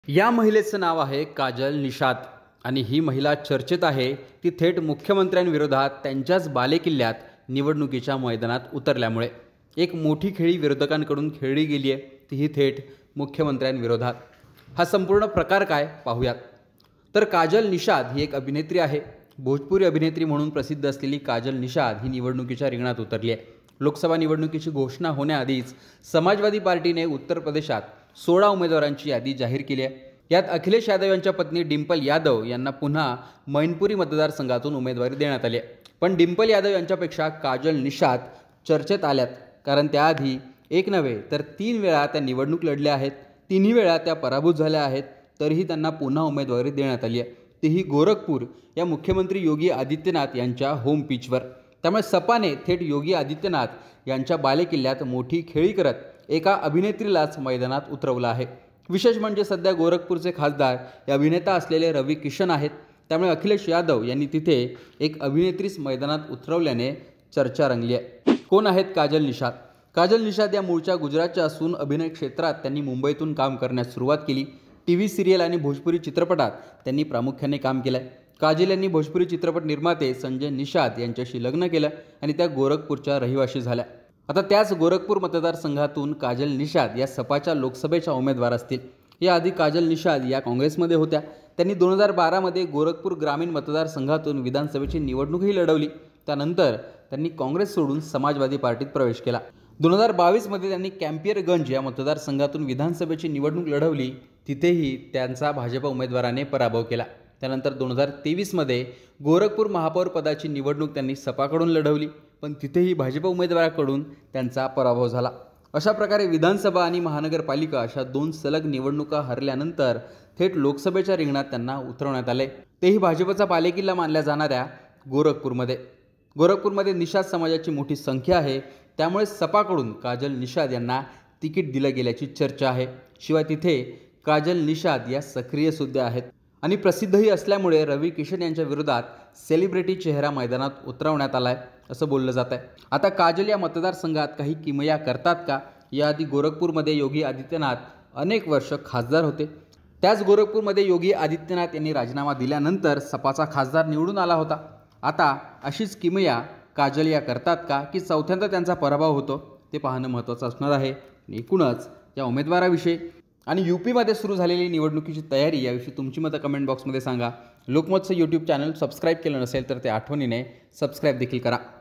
या महिलेचं नाव आहे काजल निषाद आणि ही महिला चर्चेत आहे ती थेट मुख्यमंत्र्यांविरोधात त्यांच्याच बालेकिल्ल्यात निवडणुकीच्या मैदानात उतरल्यामुळे एक मोठी खेळी विरोधकांकडून खेळली गेली आहे, तीही थेट मुख्यमंत्र्यांविरोधात। हा संपूर्ण प्रकार काय पाहूयात। तर काजल निषाद ही एक अभिनेत्री आहे। भोजपुरी अभिनेत्री म्हणून प्रसिद्ध असलेली काजल निषाद ही निवडणुकीच्या रिंगणात उतरली आहे। लोकसभा निवडणुकीची घोषणा होण्याआधीच समाजवादी पार्टीने उत्तर प्रदेशात 16 उमेदवारांची यादी जाहीर केली आहे। यात अखिलेश यादव यांच्या पत्नी डिंपल यादव यांना पुन्हा मैनपुरी मतदारसंघातून उमेदवारी देण्यात आली आहे। पण डिंपल यादव यांच्यापेक्षा काजल निषाद चर्चेत आल्यात, कारण त्याआधी एक नव्हे तर 3 वेळा त्या निवडणूक लढल्या आहेत। तिन्ही वेळा त्या पराभूत झाल्या आहेत, तरीही त्यांना पुन्हा उमेदवारी देण्यात आली आहे, तीही गोरखपूर या मुख्यमंत्री योगी आदित्यनाथ यांच्या होम पिचवर। त्यामुळे सपाने थेट योगी आदित्यनाथ यांच्या बालेकिल्ल्यात मोठी खेळी करत एका अभिनेत्रीलाच मैदानात उतरवलं आहे। विशेष म्हणजे सध्या गोरखपूरचे खासदार हे अभिनेता असलेले रवी किशन आहेत। त्यामुळे अखिलेश यादव यांनी तिथे एक अभिनेत्रीच मैदानात उतरवल्याने चर्चा रंगली आहे। कोण आहेत काजल निषाद? काजल निषाद या मूळच्या गुजरातच्या असून अभिनय क्षेत्रात त्यांनी मुंबईतून काम करण्यास सुरुवात केली। टीव्ही सिरियल आणि भोजपुरी चित्रपटात त्यांनी प्रामुख्याने काम केलंय। काजल यांनी भोजपुरी चित्रपट निर्माते संजय निषाद यांच्याशी लग्न केलं आणि त्या गोरखपूरच्या रहिवाशी झाल्या। आता त्याच गोरखपूर मतदारसंघातून काजल निषाद या सपाच्या लोकसभेच्या उमेदवार असतील। याआधी काजल निषाद या काँग्रेसमध्ये होत्या। त्यांनी 2012 मध्ये गोरखपूर ग्रामीण मतदारसंघातून विधानसभेची निवडणूकही लढवली। त्यानंतर त्यांनी काँग्रेस सोडून समाजवादी पार्टीत प्रवेश केला। 2022 मध्ये त्यांनी कॅम्पियरगंज या मतदारसंघातून विधानसभेची निवडणूक लढवली, तिथेही त्यांचा भाजप उमेदवाराने पराभव केला। त्यानंतर 2023 मध्ये गोरखपूर महापौर पदाची निवडणूक त्यांनी सपाकडून लढवली, पण तिथेही भाजप उमेदवाराकडून त्यांचा पराभव झाला। अशा प्रकारे विधानसभा आणि महानगरपालिका अशा 2 सलग निवडणुका हरल्यानंतर थेट लोकसभेच्या रिंगणात त्यांना उतरवण्यात आले, तेही भाजपचा बालेकिल्ला मानल्या जाणाऱ्या गोरखपूरमध्ये। गोरखपूरमध्ये निषाद समाजाची मोठी संख्या आहे, त्यामुळे सपाकडून काजल निषाद यांना तिकीट दिलं गेल्याची चर्चा आहे। शिवाय तिथे काजल निषाद या सक्रिय सुद्धा आहेत आणि प्रसिद्धही असल्यामुळे रवी किशन यांच्या विरोधात सेलिब्रिटी चेहरा मैदानात उतरवण्यात आलाय असं बोललं जात आहे। आता काजल या मतदारसंघात काही किमया करतात का? याआधी गोरखपूरमध्ये योगी आदित्यनाथ अनेक वर्ष खासदार होते। त्याच गोरखपूरमध्ये योगी आदित्यनाथ यांनी राजीनामा दिल्यानंतर सपाचा खासदार निवडून आला होता। आता अशीच किमया काजल या करतात का, की चौथ्यांदा त्यांचा पराभव होतो, ते पाहणं महत्त्वाचं असणार आहे। एकूणच या उमेदवाराविषयी आणि यूपीमध्ये सुरू झालेली निवडणुकीची तयारी याविषयी तुमची मतं कमेंट बॉक्समध्ये सांगा। लोकमतचं यूट्यूब चॅनल सबस्क्राईब केलं नसेल तर ते आठवणीने सबस्क्राईब देखील करा।